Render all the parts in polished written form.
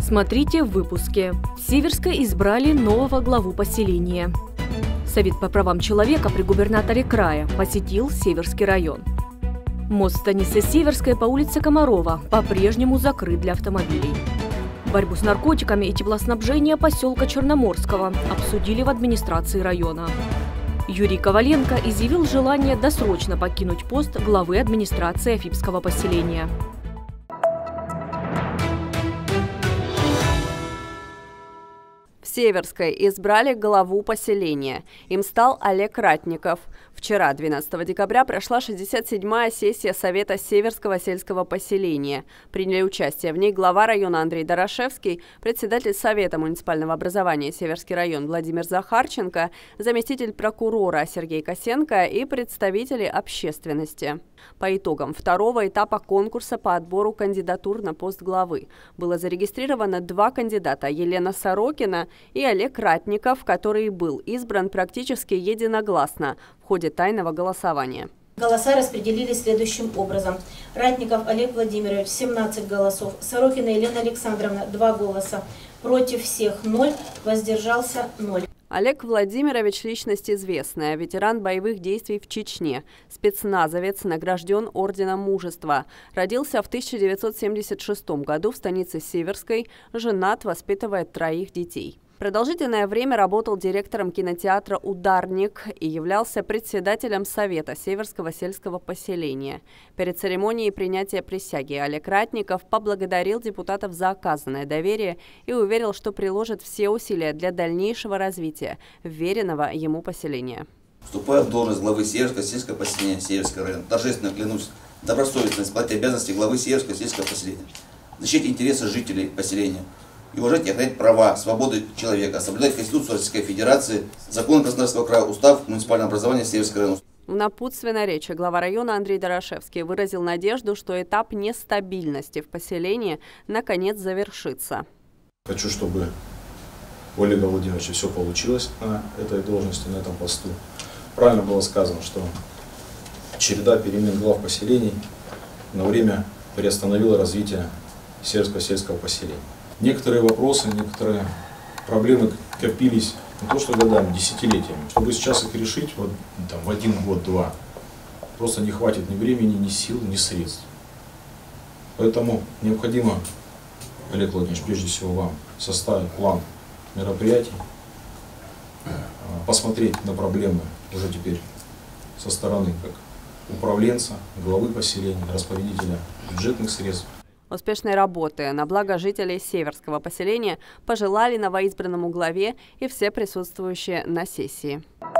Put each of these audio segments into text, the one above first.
Смотрите в выпуске. В Северской избрали нового главу поселения. Совет по правам человека при губернаторе края посетил Северский район. Мост в станице Северской по улице Комарова по-прежнему закрыт для автомобилей. Борьбу с наркотиками и теплоснабжение поселка Черноморского обсудили в администрации района. Юрий Коваленко изъявил желание досрочно покинуть пост главы администрации Афипского поселения. В Северской избрали главу поселения. Им стал Олег Ратников. Вчера, 12 декабря, прошла 67-я сессия Совета Северского сельского поселения. Приняли участие в ней глава района Андрей Дорошевский, председатель Совета муниципального образования Северский район Владимир Захарченко, заместитель прокурора Сергей Косенко и представители общественности. По итогам второго этапа конкурса по отбору кандидатур на пост главы было зарегистрировано 2 кандидата – Елена Сорокина и Олег Ратников, который был избран практически единогласно в ходе тайного голосования. Голоса распределились следующим образом. Ратников Олег Владимирович – 17 голосов, Сорокина Елена Александровна – 2 голоса, против всех 0, воздержался 0. Олег Владимирович – личность известная, ветеран боевых действий в Чечне, спецназовец, награжден Орденом Мужества. Родился в 1976 году в станице Северской, женат, воспитывает 3 детей. Продолжительное время работал директором кинотеатра «Ударник» и являлся председателем Совета Северского сельского поселения. Перед церемонией принятия присяги Олег Ратников поблагодарил депутатов за оказанное доверие и уверил, что приложит все усилия для дальнейшего развития вверенного ему поселения. Вступая в должность главы Северского сельского поселения Северского района, торжественно клянусь добросовестно исполнять обязанности главы Северского сельского поселения, защитить интересы жителей поселения и уважать и охранять права, свободы человека, соблюдать Конституцию Российской Федерации, законы Краснодарского края, устав муниципального образования Северского района. В напутственной речи глава района Андрей Дорошевский выразил надежду, что этап нестабильности в поселении наконец завершится. Хочу, чтобы у Олега Владимировича все получилось на этой должности, на этом посту. Правильно было сказано, что череда перемен глав поселений на время приостановила развитие Северского сельского поселения. Некоторые вопросы, некоторые проблемы копились не то что годами, десятилетиями. Чтобы сейчас их решить вот, в 1 год-2, просто не хватит ни времени, ни сил, ни средств. Поэтому необходимо, Олег Владимирович, прежде всего вам составить план мероприятий, посмотреть на проблемы уже теперь со стороны как управленца, главы поселения, распорядителя бюджетных средств. Успешной работы на благо жителей Северского поселения пожелали новоизбранному главе и все присутствующие на сессии.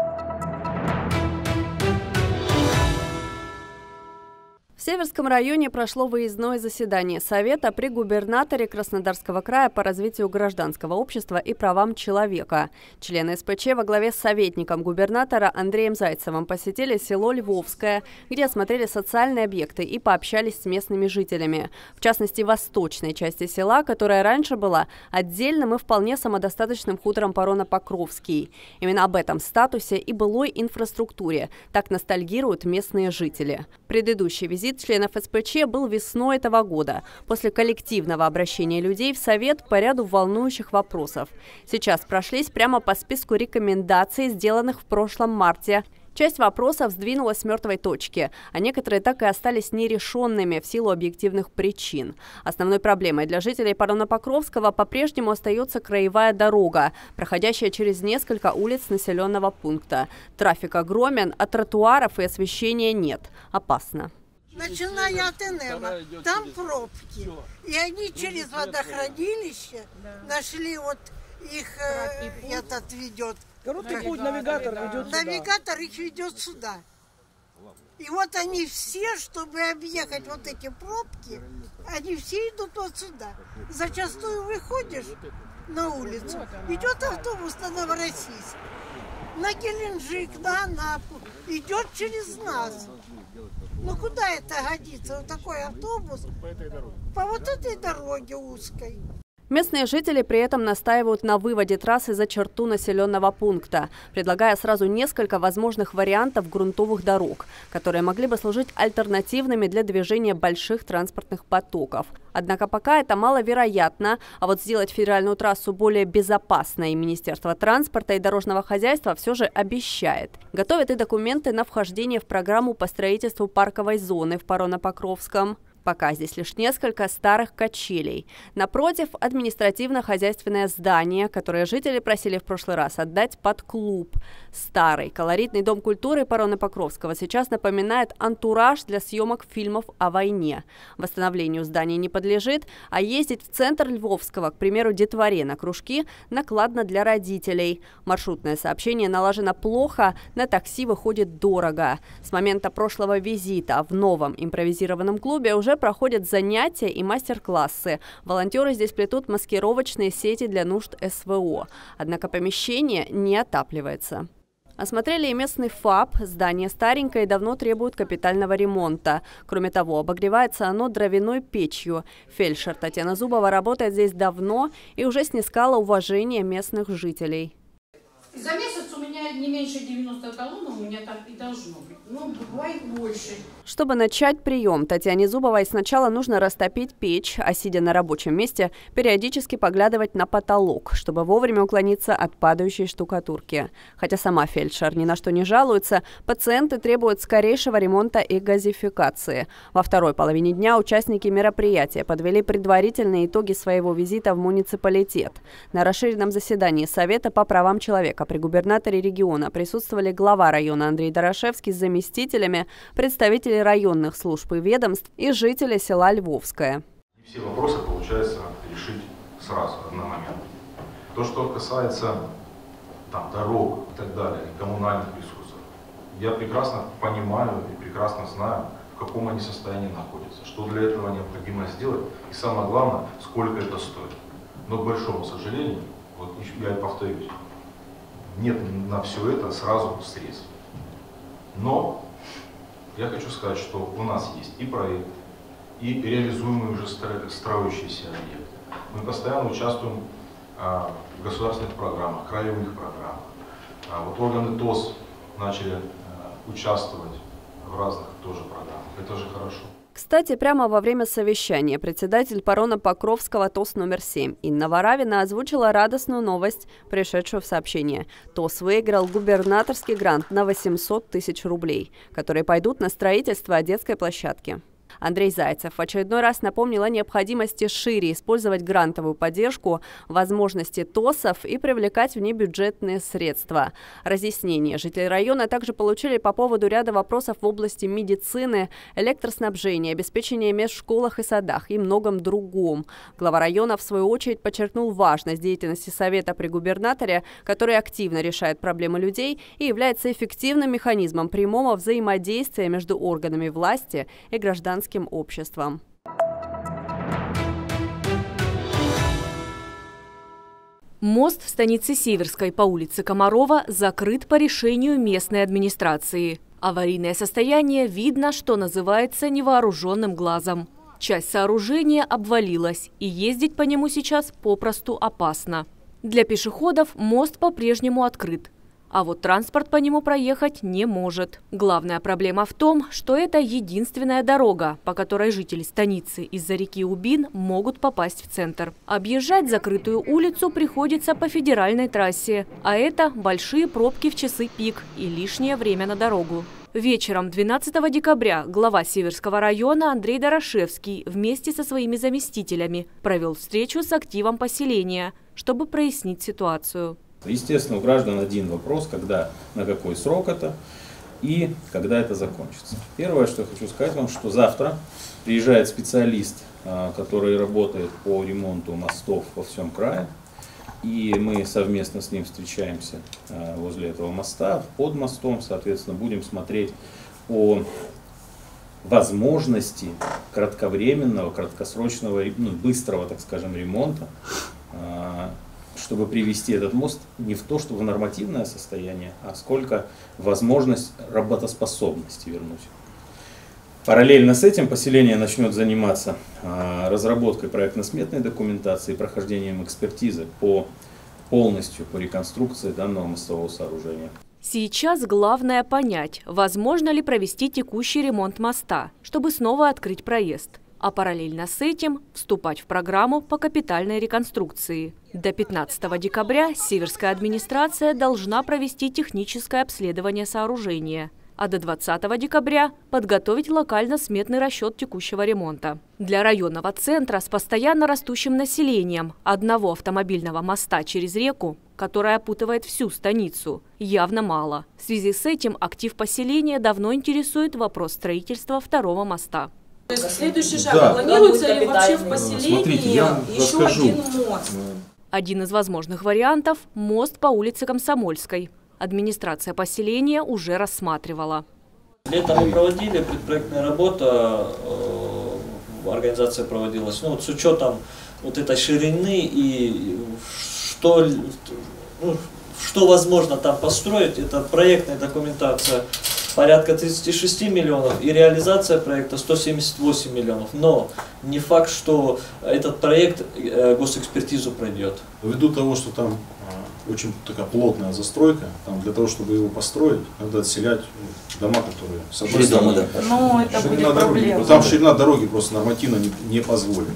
В Северском районе прошло выездное заседание Совета при губернаторе Краснодарского края по развитию гражданского общества и правам человека. Члены СПЧ во главе с советником губернатора Андреем Зайцевым посетили село Львовское, где осмотрели социальные объекты и пообщались с местными жителями. В частности, восточной части села, которая раньше была отдельным и вполне самодостаточным хутором Порона-Покровский. Именно об этом статусе и былой инфраструктуре так ностальгируют местные жители. Предыдущий визит членов СПЧ был весной этого года, после коллективного обращения людей в Совет по ряду волнующих вопросов. Сейчас прошлись прямо по списку рекомендаций, сделанных в прошлом марте. Часть вопросов сдвинулась с мертвой точки, а некоторые так и остались нерешенными в силу объективных причин. Основной проблемой для жителей Порона-Покровского по-прежнему остается краевая дорога, проходящая через несколько улиц населенного пункта. Трафик огромен, а тротуаров и освещения нет. Опасно. Начиная от Энема, там пробки. И они через водохранилище нашли, вот их этот ведет. Короткий путь навигатор ведет сюда. Навигатор их ведет сюда. И вот они все, чтобы объехать вот эти пробки, они все идут вот сюда. Зачастую выходишь на улицу, идет автобус на Новороссийск, на Геленджик, на Анапу, идет через нас. Ну куда это годится? Вот такой автобус по вот этой дороге узкой. Местные жители при этом настаивают на выводе трассы за черту населенного пункта, предлагая сразу несколько возможных вариантов грунтовых дорог, которые могли бы служить альтернативными для движения больших транспортных потоков. Однако пока это маловероятно, а вот сделать федеральную трассу более безопасной Министерство транспорта и дорожного хозяйства все же обещает. Готовят и документы на вхождение в программу по строительству парковой зоны в Пароно-Покровском. Пока здесь лишь несколько старых качелей. Напротив, административно-хозяйственное здание, которое жители просили в прошлый раз отдать под клуб. Старый колоритный дом культуры Пароно-Покровского сейчас напоминает антураж для съемок фильмов о войне. Восстановлению здания не подлежит, а ездить в центр Львовского, к примеру, детворе на кружки, накладно для родителей. Маршрутное сообщение налажено плохо, на такси выходит дорого. С момента прошлого визита в новом импровизированном клубе уже проходят занятия и мастер-классы. Волонтеры здесь плетут маскировочные сети для нужд СВО. Однако помещение не отапливается. Осмотрели и местный ФАП. Здание старенькое и давно требует капитального ремонта. Кроме того, обогревается оно дровяной печью. Фельдшер Татьяна Зубова работает здесь давно и уже снискала уважение местных жителей. За месяц у меня не меньше 90 талонов, у меня так и должно быть. Ну, бывает больше. Чтобы начать прием, Татьяне Зубовой сначала нужно растопить печь, а сидя на рабочем месте, периодически поглядывать на потолок, чтобы вовремя уклониться от падающей штукатурки. Хотя сама фельдшер ни на что не жалуется, пациенты требуют скорейшего ремонта и газификации. Во второй половине дня участники мероприятия подвели предварительные итоги своего визита в муниципалитет. На расширенном заседании Совета по правам человека при губернаторе региона присутствовали глава района Андрей Дорошевский с заместителями, представители районных служб и ведомств и жители села Львовское. Все вопросы получается решить сразу, одномоментно. То, что касается дорог и так далее, коммунальных ресурсов, я прекрасно понимаю и прекрасно знаю, в каком они состоянии находятся, что для этого необходимо сделать и самое главное, сколько это стоит. Но, к большому сожалению, вот я и повторюсь, нет на все это сразу средств. Но я хочу сказать, что у нас есть и проект, и реализуемые уже строящиеся объекты. Мы постоянно участвуем в государственных программах, краевых программах. Вот органы ТОС начали участвовать в разных тоже программах. Это же хорошо. Кстати, прямо во время совещания председатель Пароно-Покровского ТОС номер 7 Инна Варавина озвучила радостную новость, пришедшую в сообщение. ТОС выиграл губернаторский грант на 800 тысяч рублей, которые пойдут на строительство детской площадки. Андрей Зайцев в очередной раз напомнил о необходимости шире использовать грантовую поддержку, возможности ТОСов и привлекать внебюджетные средства. Разъяснения жители района также получили по поводу ряда вопросов в области медицины, электроснабжения, обеспечения мест в школах и садах и многом другом. Глава района, в свою очередь, подчеркнул важность деятельности Совета при губернаторе, который активно решает проблемы людей и является эффективным механизмом прямого взаимодействия между органами власти и гражданским обществом. Мост в станице Северской по улице Комарова закрыт по решению местной администрации. Аварийное состояние видно, что называется, невооруженным глазом. Часть сооружения обвалилась, и ездить по нему сейчас попросту опасно. Для пешеходов мост по-прежнему открыт. А вот транспорт по нему проехать не может. Главная проблема в том, что это единственная дорога, по которой жители станицы из-за реки Убин могут попасть в центр. Объезжать закрытую улицу приходится по федеральной трассе, а это большие пробки в часы пик и лишнее время на дорогу. Вечером 12 декабря глава Северского района Андрей Дорошевский вместе со своими заместителями провел встречу с активом поселения, чтобы прояснить ситуацию. Естественно, у граждан один вопрос, когда, на какой срок это и когда это закончится. Первое, что я хочу сказать вам, что завтра приезжает специалист, который работает по ремонту мостов во всем крае. И мы совместно с ним встречаемся возле этого моста, под мостом, соответственно, будем смотреть о возможности кратковременного, краткосрочного, быстрого, так скажем, ремонта, чтобы привести этот мост не в то, чтобы в нормативное состояние, а сколько возможность работоспособности вернуть. Параллельно с этим поселение начнет заниматься разработкой проектно-сметной документации и прохождением экспертизы полностью по реконструкции данного мостового сооружения. Сейчас главное понять, возможно ли провести текущий ремонт моста, чтобы снова открыть проезд, а параллельно с этим вступать в программу по капитальной реконструкции. До 15 декабря северская администрация должна провести техническое обследование сооружения, а до 20 декабря подготовить локально-сметный расчет текущего ремонта. Для районного центра с постоянно растущим населением одного автомобильного моста через реку, которая опутывает всю станицу, явно мало. В связи с этим актив поселения давно интересует вопрос строительства второго моста. То есть следующий шаг, планируется ли вообще в поселении еще один мост? Один из возможных вариантов – мост по улице Комсомольской. Администрация поселения уже рассматривала. Летом мы проводили предпроектная работа, организация проводилась, ну, вот с учетом вот этой ширины и что возможно там построить. Это проектная документация порядка 36 миллионов и реализация проекта 178 миллионов. Но не факт, что этот проект госэкспертизу пройдет. Ввиду того, что там очень такая плотная застройка, там для того, чтобы его построить, надо отселять дома, которые с одной стороны. Ну, это будет проблема. Там ширина дороги просто нормативно не позволит.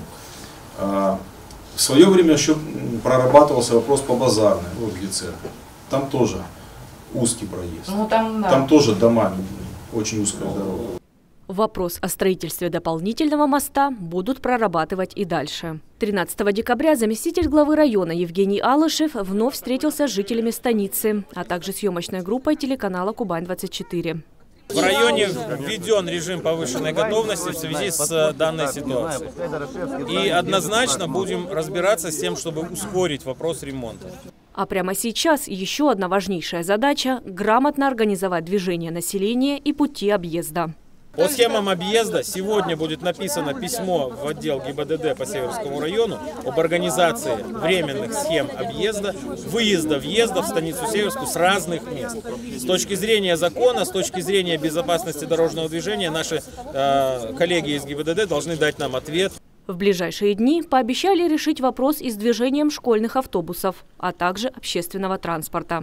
В свое время еще прорабатывался вопрос по базарной, вот где церковь. Там тоже узкий проезд. Ну, там тоже дома, очень узкая дорога. Вопрос о строительстве дополнительного моста будут прорабатывать и дальше. 13 декабря заместитель главы района Евгений Алышев вновь встретился с жителями станицы, а также съемочной группой телеканала «Кубань-24». В районе введен режим повышенной готовности в связи с данной ситуацией. И однозначно будем разбираться с тем, чтобы ускорить вопрос ремонта. А прямо сейчас еще одна важнейшая задача – грамотно организовать движение населения и пути объезда. По схемам объезда сегодня будет написано письмо в отдел ГИБДД по Северскому району об организации временных схем объезда, выезда-въезда в станицу Северскую с разных мест. С точки зрения закона, с точки зрения безопасности дорожного движения, наши коллеги из ГИБДД должны дать нам ответ. В ближайшие дни пообещали решить вопрос и с движением школьных автобусов, а также общественного транспорта.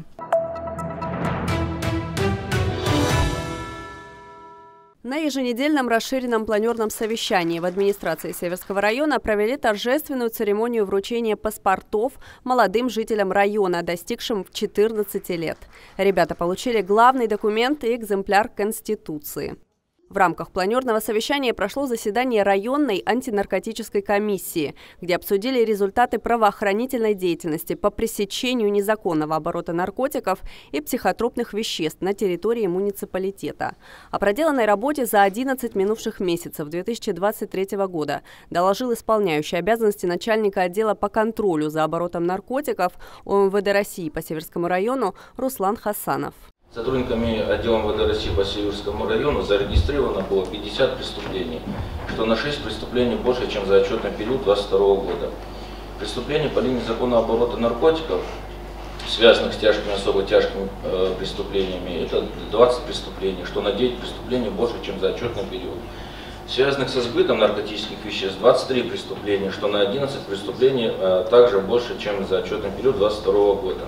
На еженедельном расширенном планерном совещании в администрации Северского района провели торжественную церемонию вручения паспортов молодым жителям района, достигшим 14 лет. Ребята получили главный документ и экземпляр Конституции. В рамках планерного совещания прошло заседание районной антинаркотической комиссии, где обсудили результаты правоохранительной деятельности по пресечению незаконного оборота наркотиков и психотропных веществ на территории муниципалитета. О проделанной работе за 11 минувших месяцев 2023 года доложил исполняющий обязанности начальника отдела по контролю за оборотом наркотиков ОМВД России по Северскому району Руслан Хасанов. Сотрудниками отдела МВД России по Северскому району зарегистрировано было 50 преступлений, что на 6 преступлений больше, чем за отчетный период 2022 года. Преступления по линии законного оборота наркотиков, связанных с тяжкими, особо тяжкими преступлениями, это 20 преступлений, что на 9 преступлений больше, чем за отчетный период. Связанных со сбытом наркотических веществ 23 преступления, что на 11 преступлений также больше, чем за отчетный период 2022 года.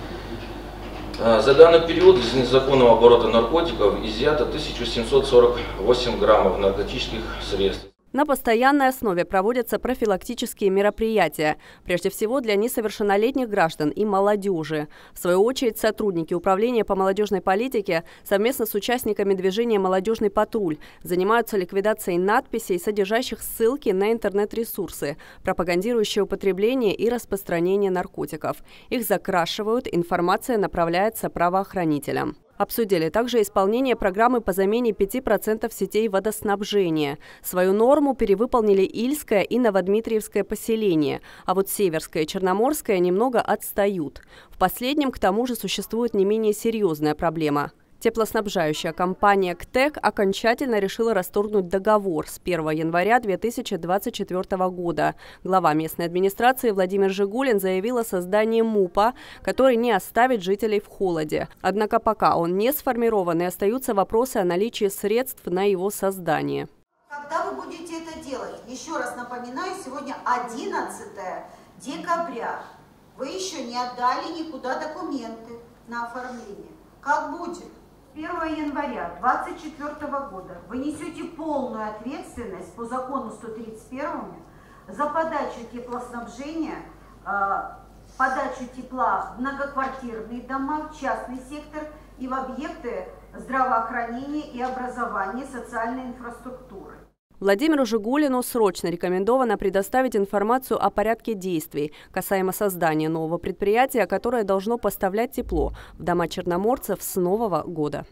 За данный период из незаконного оборота наркотиков изъято 1748 граммов наркотических средств. На постоянной основе проводятся профилактические мероприятия, прежде всего для несовершеннолетних граждан и молодежи. В свою очередь, сотрудники Управления по молодежной политике совместно с участниками движения «Молодежный патруль» занимаются ликвидацией надписей, содержащих ссылки на интернет-ресурсы, пропагандирующие употребление и распространение наркотиков. Их закрашивают, информация направляется правоохранителям. Обсудили также исполнение программы по замене 5% сетей водоснабжения. Свою норму перевыполнили Ильское и Новодмитриевское поселение, а вот Северское и Черноморское немного отстают. В последнем, к тому же, существует не менее серьезная проблема. Теплоснабжающая компания КТЭК окончательно решила расторгнуть договор с 1 января 2024 года. Глава местной администрации Владимир Жигулин заявил о создании МУПа, который не оставит жителей в холоде. Однако пока он не сформирован, и остаются вопросы о наличии средств на его создание. Когда вы будете это делать? Еще раз напоминаю, сегодня 11 декабря. Вы еще не отдали никуда документы на оформление. Как будет? 1 января 2024 года вы несете полную ответственность по закону 131 за подачу теплоснабжения, подачу тепла в многоквартирные дома, в частный сектор и в объекты здравоохранения и образования, социальной инфраструктуры. Владимиру Жигулину срочно рекомендовано предоставить информацию о порядке действий касаемо создания нового предприятия, которое должно поставлять тепло в дома черноморцев с Нового года.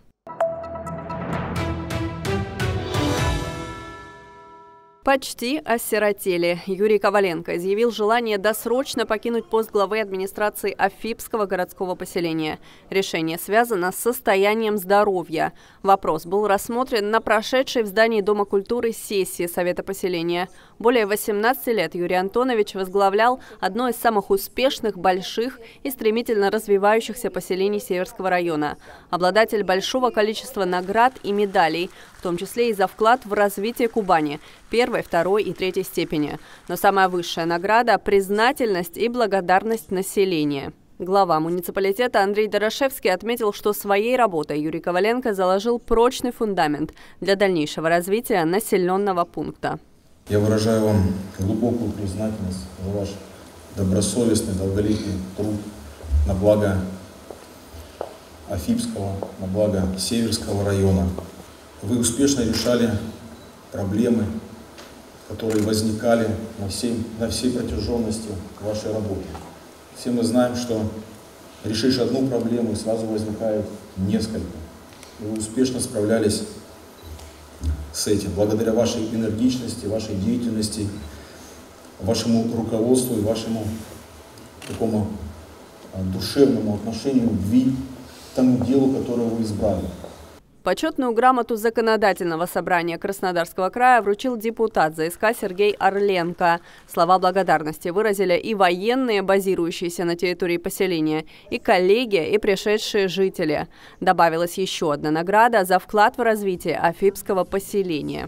Почти осиротели. Юрий Коваленко изъявил желание досрочно покинуть пост главы администрации Афипского городского поселения. Решение связано с состоянием здоровья. Вопрос был рассмотрен на прошедшей в здании Дома культуры сессии Совета поселения. Более 18 лет Юрий Антонович возглавлял одно из самых успешных, больших и стремительно развивающихся поселений Северского района. Обладатель большого количества наград и медалей, в том числе и за вклад в развитие Кубани – первой, второй и третьей степени. Но самая высшая награда – признательность и благодарность населения. Глава муниципалитета Андрей Дорошевский отметил, что своей работой Юрий Коваленко заложил прочный фундамент для дальнейшего развития населенного пункта. Я выражаю вам глубокую признательность за ваш добросовестный, долголетний труд на благо Афипского, на благо Северского района. Вы успешно решали проблемы, которые возникали на всей протяженности вашей работы. Все мы знаем, что решишь одну проблему, и сразу возникает несколько. И вы успешно справлялись с этим, благодаря вашей энергичности, вашей деятельности, вашему руководству и вашему такому душевному отношению, любви к тому делу, которое вы избрали. Почетную грамоту Законодательного собрания Краснодарского края вручил депутат ЗСК Сергей Орленко. Слова благодарности выразили и военные, базирующиеся на территории поселения, и коллеги, и пришедшие жители. Добавилась еще одна награда за вклад в развитие Афипского поселения.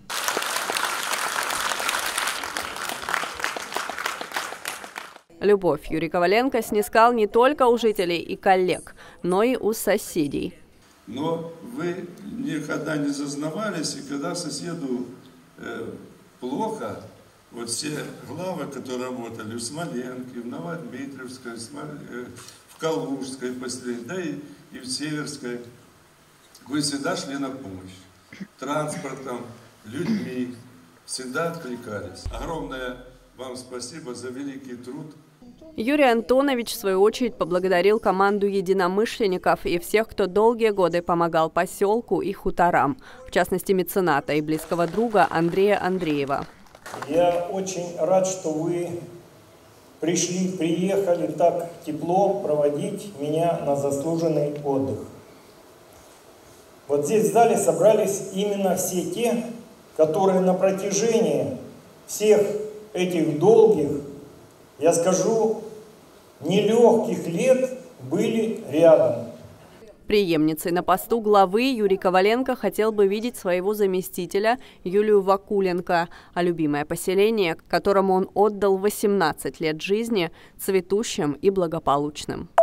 Любовь Юрий Коваленко снискал не только у жителей и коллег, но и у соседей. Но вы никогда не зазнавались, и когда соседу плохо, вот все главы, которые работали в Смоленке, в Новодмитриевской, в Калужской поселении, да и в Северской, вы всегда шли на помощь. Транспортом, людьми, всегда откликались. Огромное вам спасибо за великий труд. Юрий Антонович, в свою очередь, поблагодарил команду единомышленников и всех, кто долгие годы помогал поселку и хуторам, в частности, мецената и близкого друга Андрея Андреева. Я очень рад, что вы приехали так тепло проводить меня на заслуженный отдых. Вот здесь в зале собрались именно все те, которые на протяжении всех этих долгих, я скажу, нелегких лет были рядом. Преемницей на посту главы Юрий Коваленко хотел бы видеть своего заместителя Юлию Вакуленко, а любимое поселение, которому он отдал 18 лет жизни, цветущим и благополучным.